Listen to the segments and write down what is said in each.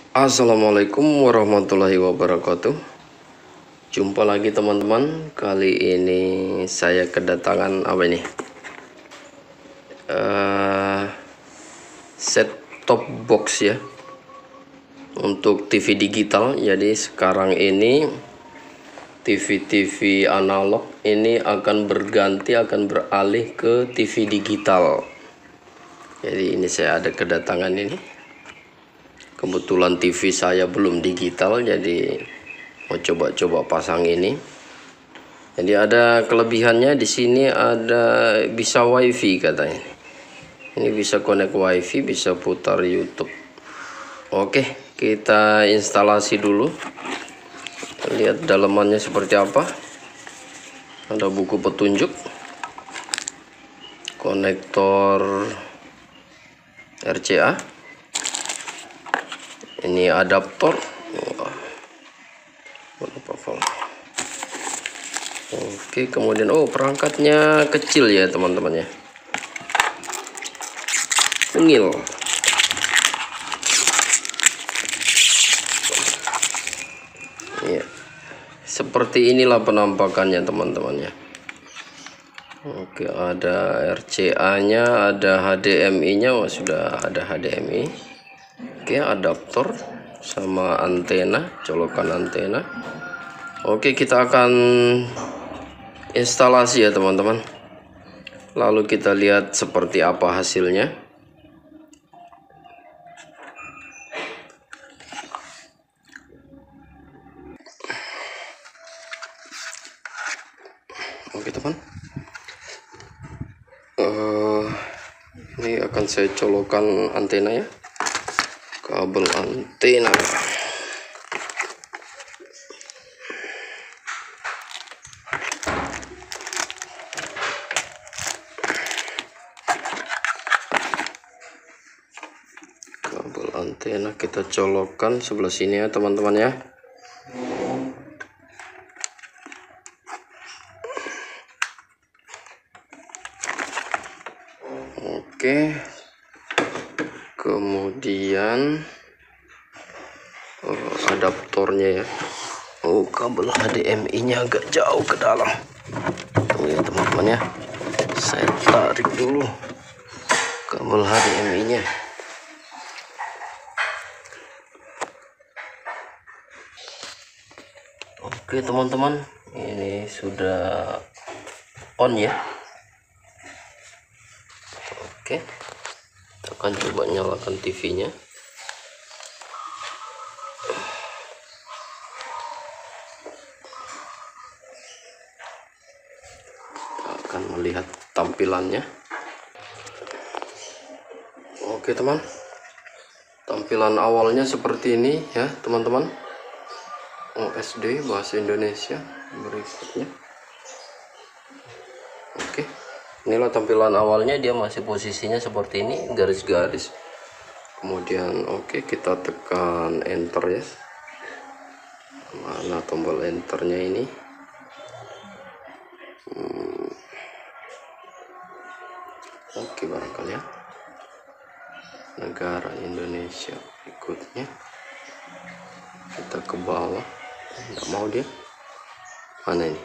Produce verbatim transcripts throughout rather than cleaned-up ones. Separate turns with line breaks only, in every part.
Assalamualaikum warahmatullahi wabarakatuh. Jumpa lagi teman-teman. Kali ini saya kedatangan apa ini? Uh, set top box ya, untuk T V digital. Jadi sekarang ini T V-T V analog ini akan berganti, akan beralih ke T V digital. Jadi ini saya ada kedatangan ini. Kebetulan T V saya belum digital, jadi mau coba-coba pasang ini. Jadi ada kelebihannya di sini, ada bisa wifi katanya. Ini bisa connect wifi, bisa putar YouTube. Oke, kita instalasi dulu. Lihat dalamannya seperti apa. Ada buku petunjuk, konektor R C A, ini adaptor. Oke, kemudian oh perangkatnya kecil ya teman-teman ya, mungil. Ya, seperti inilah penampakannya teman-teman ya. Oke, ada R C A nya, ada H D M I nya. Oh, sudah ada H D M I. Oke, adaptor sama antena, colokan antena. Oke, kita akan instalasi ya teman-teman, lalu kita lihat seperti apa hasilnya. Oke teman, uh, ini akan saya colokan antena ya, kabel antena. Kabel antena kita colokkan sebelah sini ya teman-teman ya. Oke, kemudian oh, adaptornya ya. Oh, kabel H D M I nya agak jauh ke dalam. Tunggu ya teman-teman ya, saya tarik dulu kabel H D M I nya. Oke teman-teman, ini sudah on ya. Oke, kita akan coba nyalakan T V-nya. Kita akan melihat tampilannya. Oke teman, tampilan awalnya seperti ini ya teman-teman. O S D bahasa Indonesia berikutnya. Oke, inilah tampilan awalnya, dia masih posisinya seperti ini, garis-garis. Kemudian oke, kita tekan enter ya. Mana tombol enternya ini? Hmm. Oke, barangkali ya, negara Indonesia. Berikutnya kita ke bawah, nggak mau dia. Mana ini?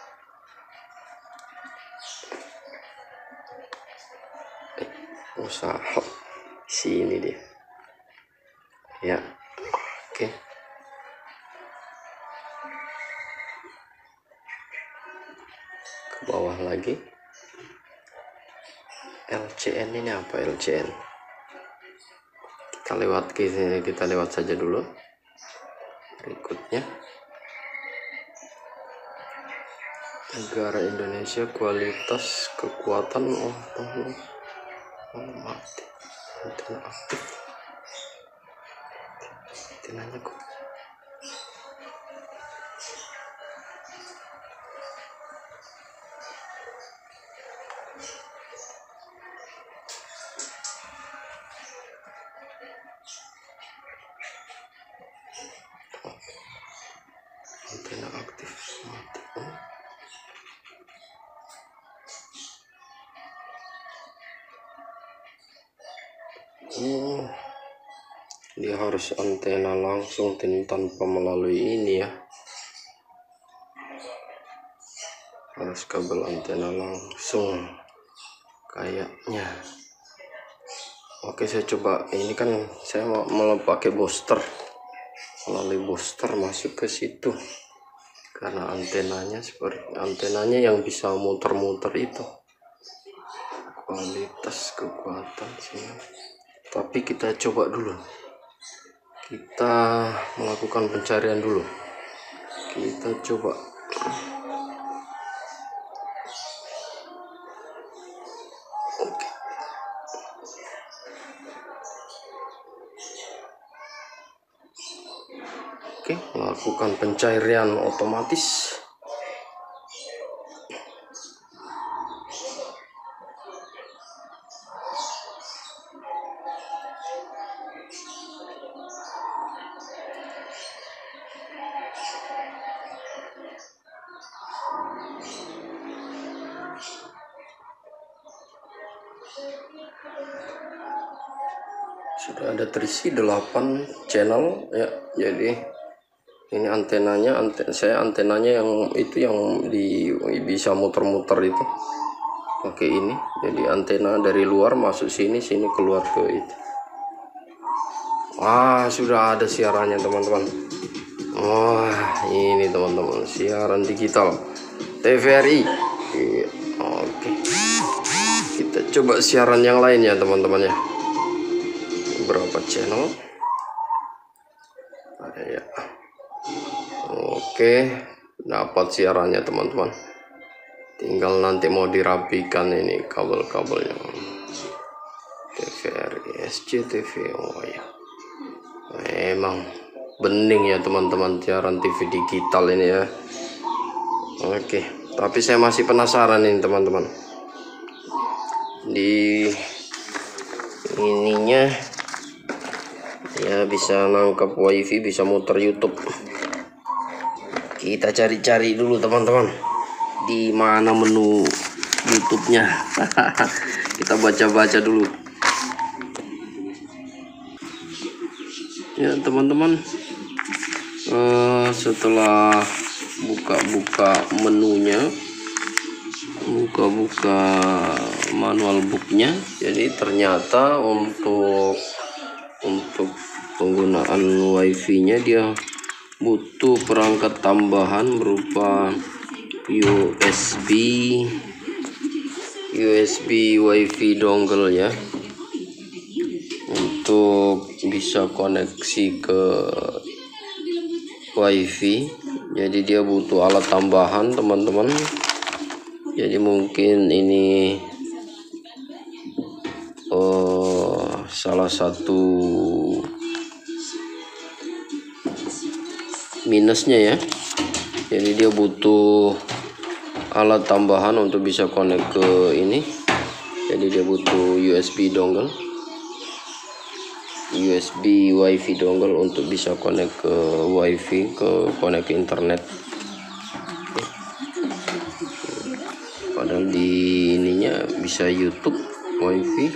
Eh, usaha sini dia ya. Oke, ke bawah lagi. L C N ini apa? L C N kita lewat ke sini, kita lewat saja dulu. Berikutnya negara Indonesia, kualitas kekuatan. Oh, oh, oh mati, antena aktif, antenanya kok antena aktif mati. Oh. Hmm, dia dia harus antena langsung tanpa melalui ini ya, harus kabel antena langsung kayaknya. Oke, saya coba. Ini kan saya mau, mau pakai booster, melalui booster masuk ke situ, karena antenanya seperti antenanya yang bisa muter-muter itu, kualitas kekuatan sih. Tapi kita coba dulu, kita melakukan pencarian dulu, kita coba. Oke, oke, melakukan pencarian otomatis. Sudah ada terisi delapan channel ya, jadi ini antenanya, anten saya antenanya yang itu yang di bisa muter-muter itu pakai ini. Jadi antena dari luar masuk sini, sini keluar ke itu. Wah, sudah ada siarannya teman-teman. Wah, ini teman-teman, siaran digital T V R I. Oke, kita coba siaran yang lain ya teman-teman ya. Berapa channel ada ya? Oke, dapat siarannya teman-teman, tinggal nanti mau dirapikan ini kabel-kabelnya. T V R I, S C T V. Oh ya, memang bening ya teman-teman siaran T V digital ini ya. Oke, tapi saya masih penasaran ini teman-teman, di ininya ya bisa nangkap wifi, bisa muter YouTube. Kita cari-cari dulu teman-teman, di mana menu YouTube-nya. Kita baca-baca dulu ya teman-teman. uh, setelah buka-buka menunya, buka-buka manual booknya, jadi ternyata untuk untuk penggunaan wifi-nya dia butuh perangkat tambahan berupa U S B U S B wifi dongle ya, untuk bisa koneksi ke wifi. Jadi dia butuh alat tambahan teman-teman. Jadi mungkin ini oh, salah satu minusnya ya. Jadi dia butuh alat tambahan untuk bisa connect ke ini. Jadi dia butuh U S B dongle, U S B wifi dongle untuk bisa connect ke wifi, ke connect ke internet. Padahal di ininya bisa YouTube wifi.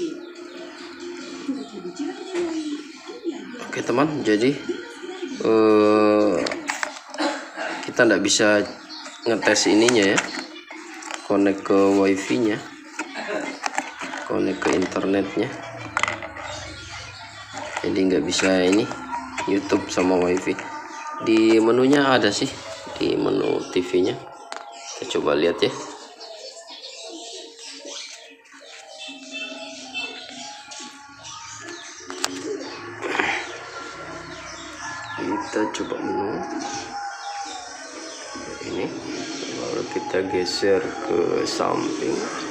Oke teman, jadi uh, kita tidak bisa ngetes ininya ya, connect ke wifi nya, connect ke internetnya. Jadi nggak bisa ini YouTube sama wifi. Di menunya ada sih, di menu T V nya. Kita coba lihat ya. Kita coba menu ini, lalu kita geser ke samping.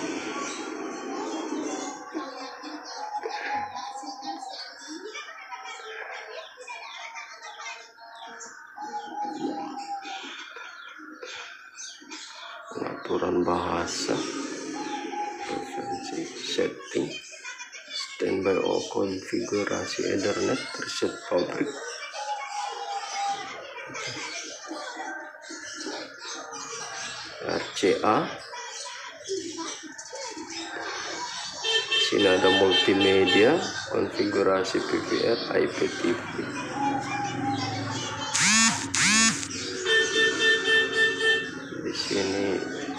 Pengaturan bahasa, preferensi, setting, standby or konfigurasi Ethernet, reset pabrik. R C A, sini ada multimedia, konfigurasi P V R I P T V. Di sini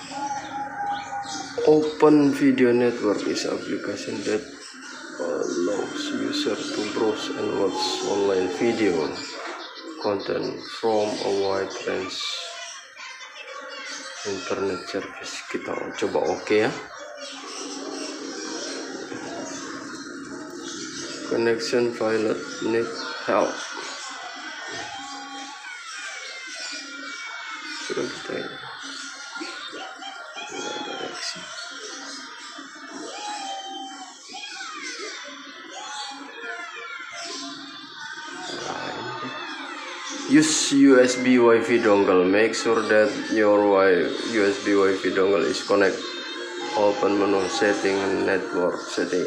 open video network is application that allows user to browse and watch online video content from a wide range internet service. Kita coba oke okay ya. Connection failed, need help. Sudah kita ya. Use U S B Wi-Fi dongle. Make sure that your U S B Wi-Fi dongle is connected. Open menu setting, network setting.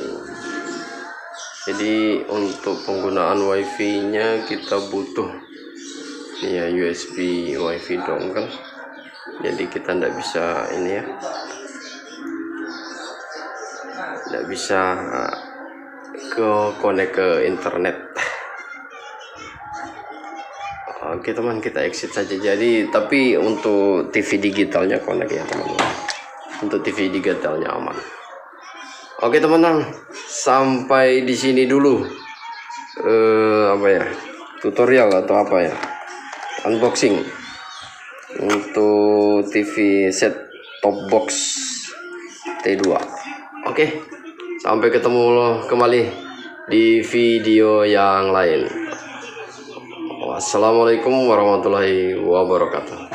Jadi untuk penggunaan Wi-Fi nya kita butuh ya U S B Wi-Fi dongle. Jadi kita tidak bisa ini ya, tidak bisa ke connect ke internet. Oke teman, kita exit saja. Jadi tapi untuk T V digitalnya connect ya teman-teman. Untuk T V digitalnya aman. Oke teman-teman, sampai di sini dulu eh, apa ya, tutorial atau apa ya, unboxing untuk T V set top box T dua. Oke, sampai ketemu kembali di video yang lain. Wassalamualaikum warahmatullahi wabarakatuh.